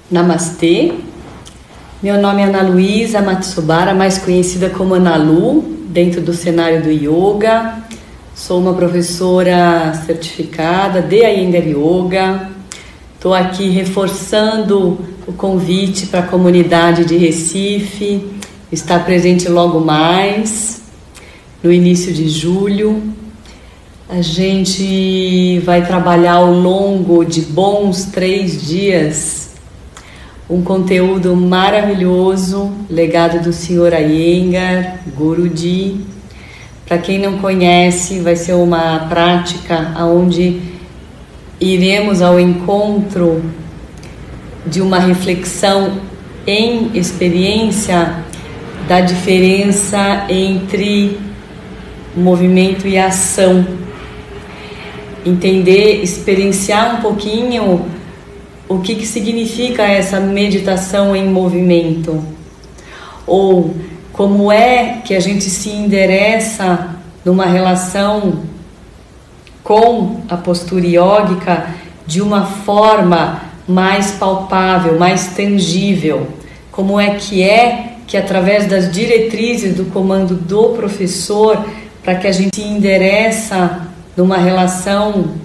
Namastê, meu nome é Ana Luísa Matsubara, mais conhecida como Ana Lu, dentro do cenário do yoga. Sou uma professora certificada de Iyengar Yoga. Estou aqui reforçando o convite para a comunidade de Recife, estar presente logo mais, no início de julho. A gente vai trabalhar ao longo de bons 3 dias um conteúdo maravilhoso, legado do Sr. Iyengar, Guruji. Para quem não conhece, vai ser uma prática onde iremos ao encontro de uma reflexão em experiência da diferença entre movimento e ação. Entender, experienciar um pouquinho o que significa essa meditação em movimento, ou como é que a gente se endereça numa relação com a postura iógica de uma forma mais palpável, mais tangível. Como é que através das diretrizes do comando do professor, para que a gente se endereça numa relação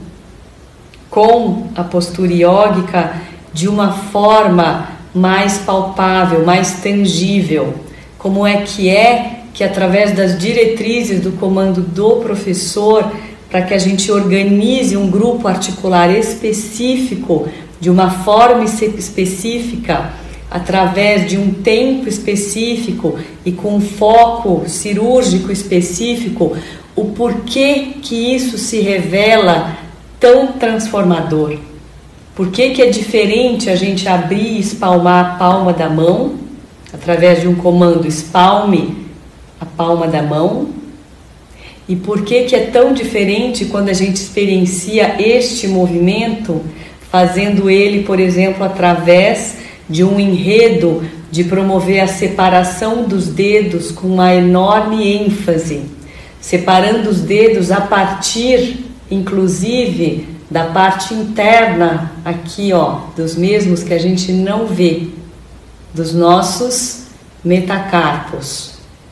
com a postura iógica de uma forma mais palpável, mais tangível. Como é que através das diretrizes do comando do professor, para que a gente organize um grupo articular específico, de uma forma específica, através de um tempo específico e com um foco cirúrgico específico, o porquê que isso se revela tão transformador. Por que é diferente a gente abrir e espalmar a palma da mão, através de um comando espalme a palma da mão? E por que é tão diferente quando a gente experiencia este movimento, fazendo ele, por exemplo, através de um enredo de promover a separação dos dedos com uma enorme ênfase, separando os dedos a partir, inclusive, da parte interna aqui, dos mesmos que a gente não vê, dos nossos metacarpos.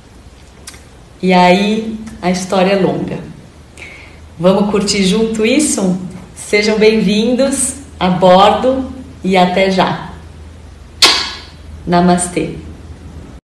E aí a história é longa. Vamos curtir junto isso? Sejam bem-vindos a bordo e até já. Namastê.